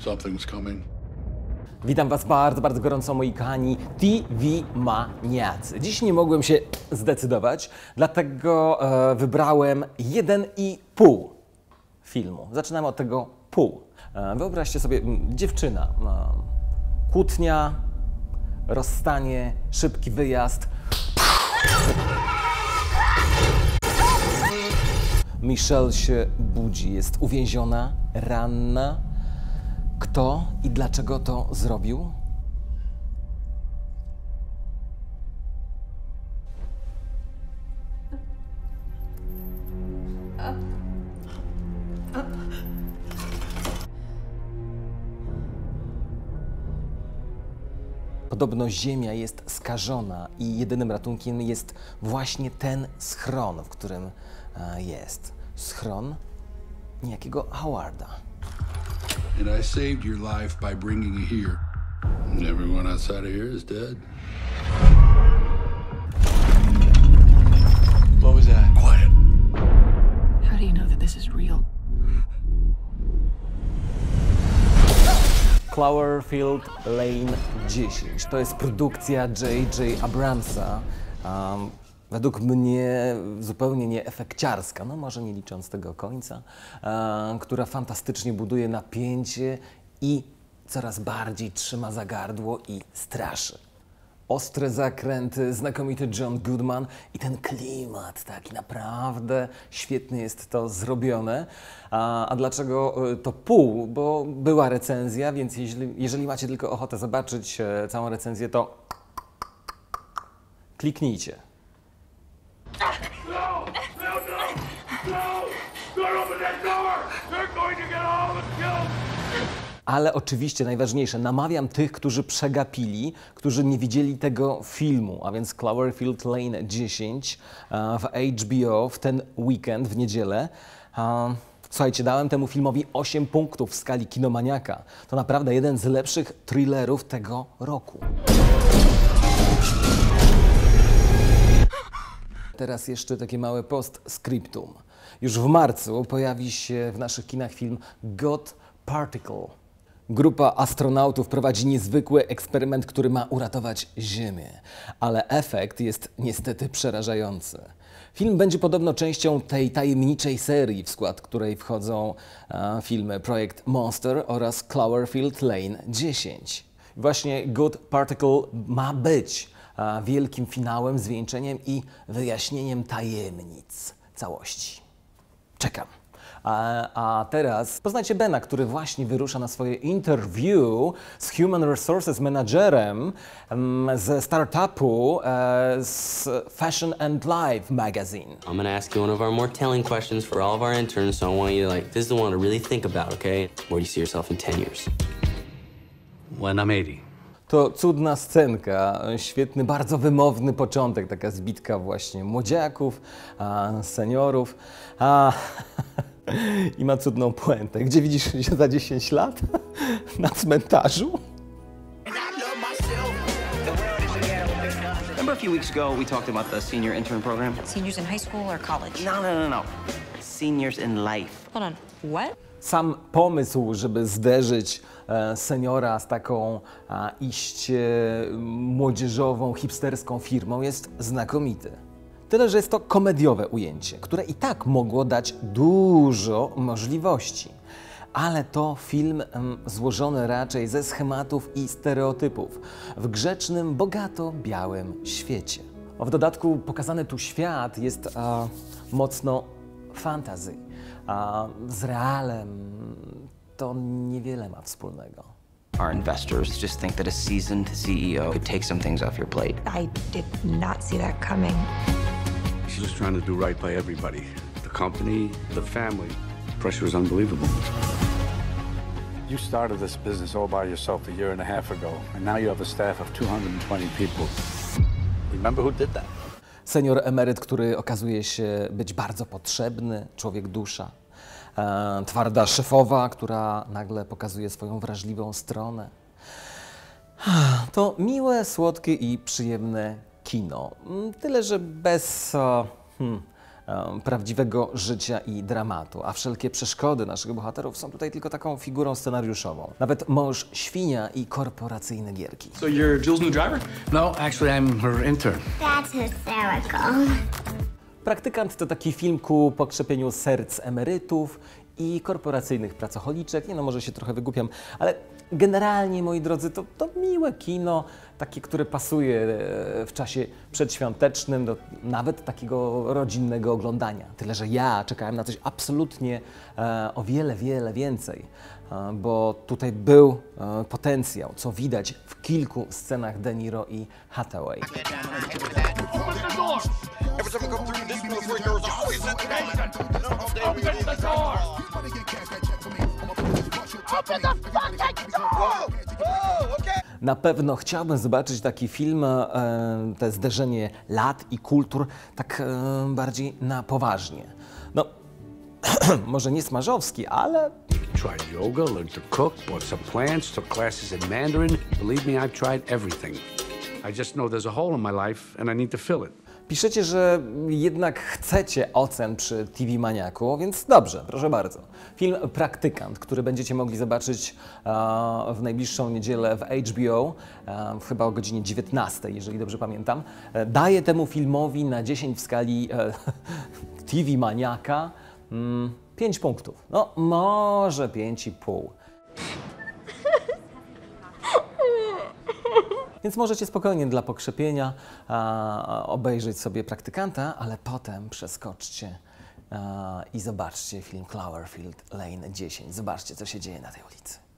Something's coming. Witam Was bardzo, bardzo gorąco, moi kochani TV-maniacy. Dziś nie mogłem się zdecydować, dlatego wybrałem 1,5 filmu. Zaczynamy od tego pół. Wyobraźcie sobie, dziewczyna, kłótnia, rozstanie, szybki wyjazd. Michelle się budzi, jest uwięziona, ranna. Kto i dlaczego to zrobił? Podobno ziemia jest skażona i jedynym ratunkiem jest właśnie ten schron, w którym jest. Schron niejakiego Howarda. And I saved your life by bringing you here. And everyone outside of here is dead. What was that? Quiet. How do you know that this is real? Cloverfield Lane 10. To jest produkcja J.J. Abramsa. Według mnie zupełnie nie efekciarska, no może nie licząc tego końca, która fantastycznie buduje napięcie i coraz bardziej trzyma za gardło i straszy. Ostre zakręty, znakomity John Goodman i ten klimat taki naprawdę świetnie jest to zrobione. A dlaczego to pół? Bo była recenzja, więc jeżeli macie tylko ochotę zobaczyć całą recenzję, to kliknijcie. No! Don't open that door! They're going to get all of us killed! Ale oczywiście najważniejsze, namawiam tych, którzy przegapili, którzy nie widzieli tego filmu, a więc Cloverfield Lane 10 w HBO w ten weekend, w niedzielę. Słuchajcie, dałem temu filmowi 8 punktów w skali Kinomaniaka. To naprawdę jeden z lepszych thrillerów tego roku. Teraz jeszcze takie małe postscriptum. Już w marcu pojawi się w naszych kinach film God Particle. Grupa astronautów prowadzi niezwykły eksperyment, który ma uratować Ziemię, ale efekt jest niestety przerażający. Film będzie podobno częścią tej tajemniczej serii, w skład której wchodzą filmy Projekt Monster oraz Cloverfield Lane 10. Właśnie God Particle ma być wielkim finałem, zwieńczeniem i wyjaśnieniem tajemnic całości. Czekam. A teraz poznajcie Bena, który właśnie wyrusza na swoje interview z Human Resources Managerem ze startupu z Fashion and Life magazine. I'm gonna ask you one of our more telling questions for all of our interns, so I want you to this is the one to really think about, okay? Where do you see yourself in 10 years? When I'm 80. To cudna scenka, świetny, bardzo wymowny początek, taka zbitka właśnie młodziaków, seniorów. I ma cudną puentę. Gdzie widzisz się za 10 lat? Na cmentarzu? Remember a few weeks ago we talked about the senior intern program? Seniors in high school or college? No. Seniors in life. Hold on, what? Sam pomysł, żeby zderzyć seniora z taką iście młodzieżową, hipsterską firmą jest znakomity. Tyle, że jest to komediowe ujęcie, które i tak mogło dać dużo możliwości. Ale to film złożony raczej ze schematów i stereotypów w grzecznym, bogato białym świecie. W dodatku pokazany tu świat jest mocno fantasy. Z realem to niewiele ma wspólnego. Our investors just think that a seasoned CEO could take some things off your plate. I did not see that coming. She's just trying to do right by everybody. The company, the family. Pressure is unbelievable. You started this business all by yourself a year and a half ago, and now you have a staff of 220 people. Remember who did that? Senior emeryt, który okazuje się być bardzo potrzebny, człowiek dusza. Twarda szefowa, która nagle pokazuje swoją wrażliwą stronę. To miłe, słodkie i przyjemne kino. Tyle, że bez prawdziwego życia i dramatu, a wszelkie przeszkody naszych bohaterów są tutaj tylko taką figurą scenariuszową. Nawet mąż świnia i korporacyjne gierki. So you're Jules' new driver? No, actually, I'm her intern. That's hysterical. Praktykant to taki film ku pokrzepieniu serc emerytów i korporacyjnych pracocholiczek. Nie no, może się trochę wygłupiam, ale generalnie, moi drodzy, to miłe kino, takie, które pasuje w czasie przedświątecznym do nawet takiego rodzinnego oglądania. Tyle, że ja czekałem na coś absolutnie o wiele, wiele więcej, bo tutaj był potencjał, co widać w kilku scenach De Niro i Hathaway. Na pewno chciałbym zobaczyć taki film, te zderzenie lat i kultur, tak bardziej na poważnie. No, może nie smażowski, ale... Tried yoga, learned to cook, bought some plants, took classes in Mandarin. Believe me, I've tried everything. I just know there's a hole in my life and I need to fill it. Piszecie, że jednak chcecie ocen przy TV Maniaku, więc dobrze, proszę bardzo. Film Praktykant, który będziecie mogli zobaczyć w najbliższą niedzielę w HBO, chyba o godzinie 19, jeżeli dobrze pamiętam, daje temu filmowi na 10 w skali TV Maniaka 5 punktów. No, może 5,5. Więc możecie spokojnie dla pokrzepienia obejrzeć sobie Praktykanta, ale potem przeskoczcie i zobaczcie film Cloverfield Lane 10. Zobaczcie, co się dzieje na tej ulicy.